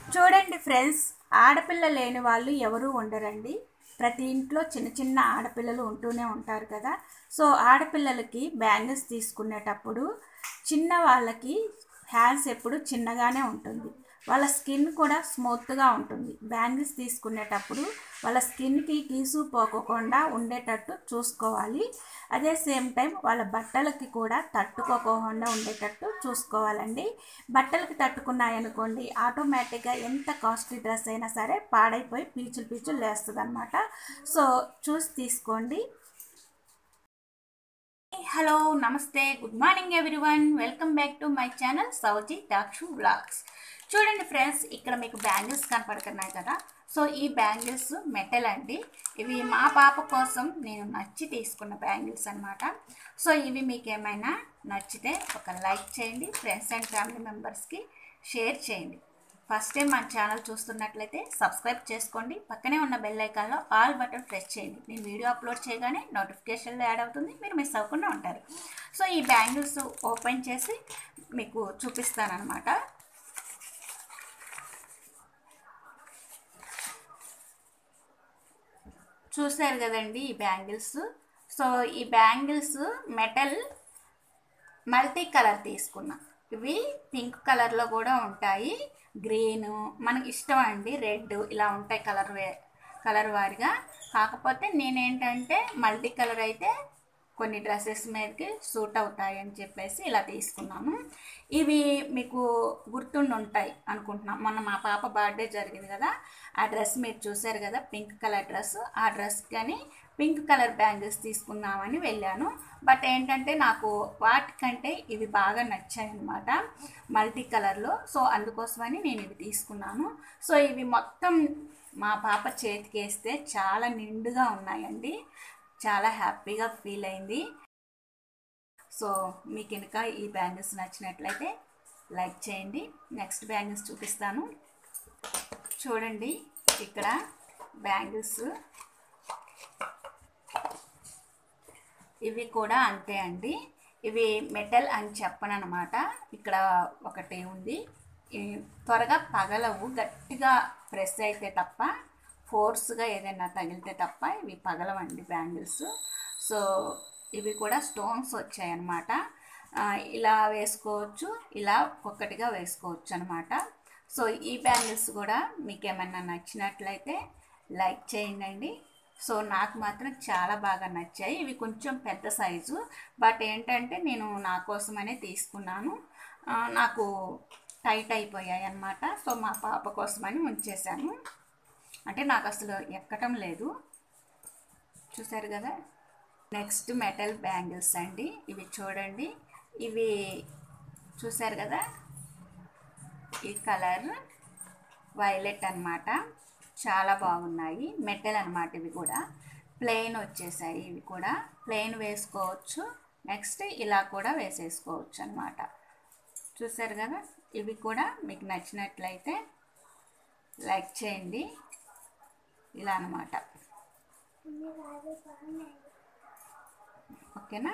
చూడండి ఫ్రెండ్స్, ఆడపిల్ల లేని వాళ్ళు ఎవరు ఉండరండి. ప్రతి ఇంట్లో చిన్న చిన్న ఆడపిల్లలు ఉంటూనే ఉంటారు కదా. సో ఆడపిల్లలకి బ్యాంగిల్స్ తీసుకునేటప్పుడు చిన్న వాళ్ళకి హ్యాండ్స్ ఎప్పుడు చిన్నగానే ఉంటుంది, వాళ్ళ స్కిన్ కూడా స్మూత్గా ఉంటుంది. బ్యాంగిల్స్ తీసుకునేటప్పుడు వాళ్ళ స్కిన్కి గీసు పోకోకుండా ఉండేటట్టు చూసుకోవాలి. అదే సేమ్ టైం వాళ్ళ బట్టలకి కూడా తట్టుకోకుండా ఉండేటట్టు చూసుకోవాలండి. బట్టలకి తట్టుకున్నాయనుకోండి, ఆటోమేటిక్గా ఎంత కాస్ట్లీ డ్రెస్ అయినా సరే పాడైపోయి పీచులు పీచులు లేస్తుంది అనమాట. సో చూసి తీసుకోండి. హలో, నమస్తే, good morning everyone. Welcome back to my channel Sowji Dakshu vlogs. చూడండి ఫ్రెండ్స్, ఇక్కడ మీకు బ్యాంగిల్స్ కనపడుతున్నాయి కదా. సో ఈ బ్యాంగిల్స్ మెటల్ అండి. ఇవి మా పాప కోసం నేను నచ్చి తీసుకున్న బ్యాంగిల్స్ అనమాట. సో ఇవి మీకు ఏమైనా నచ్చితే ఒక లైక్ చేయండి, ఫ్రెండ్స్ అండ్ ఫ్యామిలీ మెంబర్స్కి షేర్ చేయండి. ఫస్ట్ టైం మన ఛానల్ చూస్తున్నట్లయితే సబ్స్క్రైబ్ చేసుకోండి. పక్కనే ఉన్న బెల్ ఐకాన్లో ఆల్ బటన్ ప్రెస్ చేయండి. నేను వీడియో అప్లోడ్ చేయగానే నోటిఫికేషన్లో యాడ్ అవుతుంది, మీరు మిస్ అవ్వకుండా ఉంటారు. సో ఈ బ్యాంగిల్స్ ఓపెన్ చేసి మీకు చూపిస్తానమాట. చూసారు కదండి ఈ బ్యాంగిల్స్. సో ఈ బ్యాంగిల్స్ మెటల్ మల్టీ కలర్ తీసుకున్నా. ఇవి పింక్ కలర్లో కూడా ఉంటాయి, గ్రీను, మనకి ఇష్టం అండి, రెడ్, ఇలా ఉంటాయి కలర్ వారిగా. కాకపోతే నేనేంటంటే మల్టీ కలర్ అయితే కొన్ని డ్రెస్సెస్ మీదకి సూట్ అవుతాయి అని చెప్పేసి ఇలా తీసుకున్నాను. ఇవి మీకు గుర్తుండి ఉంటాయి అనుకుంటున్నాను. మొన్న మా పాప బర్త్డే జరిగింది కదా, ఆ డ్రెస్ మీరు చూసారు కదా, పింక్ కలర్ డ్రెస్. ఆ డ్రెస్ కానీ పింక్ కలర్ బ్యాంగిల్స్ తీసుకుందామని వెళ్ళాను. బట్ ఏంటంటే నాకు వాటికంటే ఇవి బాగా నచ్చాయి అన్నమాట, మల్టీ కలర్లో. సో అందుకోసమని నేను ఇవి తీసుకున్నాను. సో ఇవి మొత్తం మా పాప చేతికి వేస్తే చాలా నిండుగా ఉన్నాయండి, చాలా హ్యాపీగా ఫీల్ అయింది. సో మీకు కనుక ఈ బ్యాంగిల్స్ నచ్చినట్లయితే లైక్ చేయండి. నెక్స్ట్ బ్యాంగిల్స్ చూపిస్తాను. చూడండి, ఇక్కడ బ్యాంగిల్స్ ఇవి కూడా అంతే అండి. ఇవి మెటల్ అని చెప్పనమాట. ఇక్కడ ఒకటి ఉంది, త్వరగా పగలవు, గట్టిగా ప్రెస్ అయితే తప్ప, ఫోర్స్గా ఏదైనా తగిలితే తప్ప ఇవి పగలవండి బ్యాంగిల్స్. సో ఇవి కూడా స్టోన్స్ వచ్చాయన్నమాట. ఇలా వేసుకోవచ్చు, ఇలా ఒక్కొక్కటిగా వేసుకోవచ్చు అనమాట. సో ఈ బ్యాంగిల్స్ కూడా మీకు ఏమన్నా నచ్చినట్లయితే లైక్ చేయండి. సో నాకు మాత్రం చాలా బాగా నచ్చాయి. ఇవి కొంచెం పెద్ద సైజు, బట్ ఏంటంటే నేను నా కోసమనే తీసుకున్నాను. నాకు టైట్ అయిపోయాయి అన్నమాట. సో మా పాప కోసమని ఉంచేసాను. అంటే నాకు అసలు ఎక్కటం లేదు, చూసారు కదా. నెక్స్ట్ మెటల్ బ్యాంగిల్స్ అండి. ఇవి చూడండి, ఇవి చూసారు కదా, ఈ కలర్ వైలెట్ అన్నమాట. చాలా బాగున్నాయి, మెటల్ అన్నమాట. ఇవి కూడా ప్లెయిన్ వచ్చేసాయి, ఇవి కూడా ప్లెయిన్ వేసుకోవచ్చు. నెక్స్ట్ ఇలా కూడా వేసేసుకోవచ్చు అన్నమాట. చూసారు కదా, ఇవి కూడా మీకు నచ్చినట్లయితే లైక్ చేయండి. ఇలా అన్నమాట, ఓకేనా.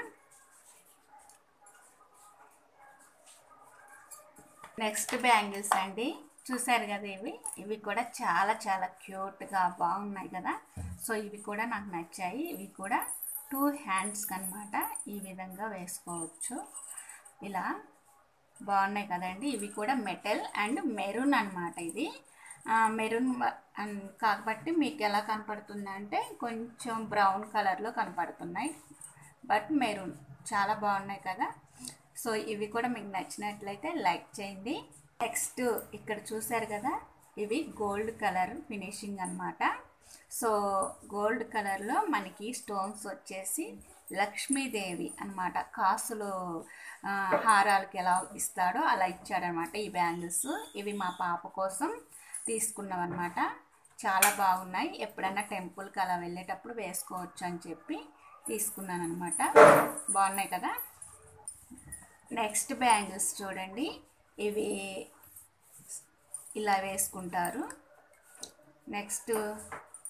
నెక్స్ట్ బ్యాంగిల్స్ అండి. చూసారు కదా, ఇవి కూడా చాలా చాలా క్యూట్గా బాగున్నాయి కదా. సో ఇవి కూడా నాకు నచ్చాయి. ఇవి కూడా 2 హ్యాండ్స్ అన్నమాట. ఈ విధంగా వేసుకోవచ్చు, ఇలా బాగున్నాయి కదండి. ఇవి కూడా మెటల్ అండ్ మెరూన్ అన్నమాట. ఇది మెరూన్ కాబట్టి మీకు ఎలా కనపడుతుంది అంటే కొంచెం బ్రౌన్ కలర్లో కనపడుతున్నాయి, బట్ మెరూన్ చాలా బాగున్నాయి కదా. సో ఇవి కూడా మీకు నచ్చినట్లయితే లైక్ చేయండి. నెక్స్ట్ ఇక్కడ చూసారు కదా, ఇవి గోల్డ్ కలర్ ఫినిషింగ్ అన్నమాట. సో గోల్డ్ కలర్లో మనకి స్టోన్స్ వచ్చేసి లక్ష్మీదేవి అన్నమాట. కాసులు హారాలకి ఎలా ఇస్తాడో అలా ఇచ్చాడనమాట ఈ బ్యాంగిల్స్. ఇవి మా పాప కోసం తీసుకున్నామన్నమాట. చాలా బాగున్నాయి, ఎప్పుడైనా టెంపుల్కి అలా వెళ్ళేటప్పుడు వేసుకోవచ్చు అని చెప్పి తీసుకున్నాను అనమాట. బాగున్నాయి కదా. నెక్స్ట్ బ్యాంగిల్స్ చూడండి, ఇవి ఇలా వేసుకుంటారు. నెక్స్ట్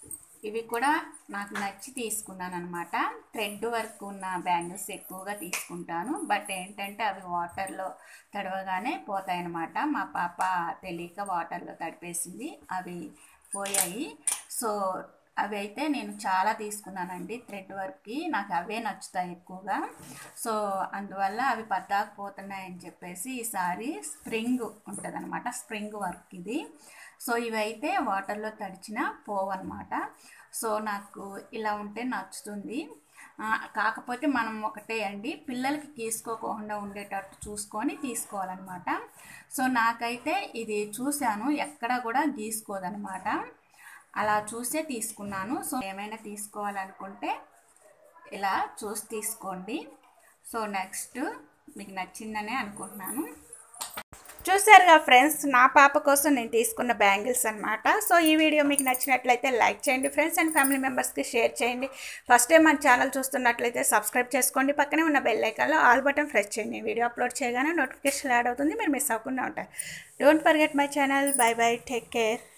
ఇవి కూడా నాకు నచ్చి తీసుకున్నాను అనమాట. థ్రెడ్ వర్క్ ఉన్న బ్యాంగిల్స్ ఎక్కువగా తీసుకుంటాను. బట్ ఏంటంటే అవి వాటర్లో తడవగానే పోతాయి అన్నమాట. మా పాప తెలియక వాటర్లో తడిపేసింది, అవి పోయాయి. సో అవి అయితే నేను చాలా తీసుకున్నానండి థ్రెడ్ వర్క్కి, నాకు అవే నచ్చుతాయి ఎక్కువగా. సో అందువల్ల అవి పద్దాకపోతున్నాయని చెప్పేసి ఈసారి స్ప్రింగ్ ఉంటుంది అనమాట, స్ప్రింగ్ వర్క్ ఇది. సో ఇవైతే వాటర్లో తడిచిన పోవన్నమాట. సో నాకు ఇలా ఉంటే నచ్చుతుంది. కాకపోతే మనం ఒకటే అండి, పిల్లలకి గీసుకోకుండా ఉండేటట్టు చూసుకొని తీసుకోవాలన్నమాట. సో నాకైతే ఇది చూశాను, ఎక్కడ కూడా గీసుకోదనమాట, అలా చూసే తీసుకున్నాను. సో ఏమైనా తీసుకోవాలనుకుంటే ఇలా చూసి తీసుకోండి. సో నెక్స్ట్ మీకు నచ్చిందనే అనుకుంటున్నాను. చూసారుగా ఫ్రెండ్స్, నా పాప కోసం నేను తీసుకున్న బ్యాంగిల్స్ అనమాట. సో ఈ వీడియో మీకు నచ్చినట్లయితే లైక్ చేయండి, ఫ్రెండ్స్ అండ్ ఫ్యామిలీ మెంబర్స్కి షేర్ చేయండి. ఫస్ట్ టైం మన ఛానల్ చూస్తున్నట్లయితే సబ్స్క్రైబ్ చేసుకోండి, పక్కనే ఉన్న బెల్ ఐకాన్లో ఆల్ బటన్ ప్రెస్ చేయండి. వీడియో అప్లోడ్ చేయగానే నోటిఫికేషన్ యాడ్ అవుతుంది, మీరు మిస్ అవ్వకుండా ఉంటారు. Don't forget my channel. Bye bye, take care.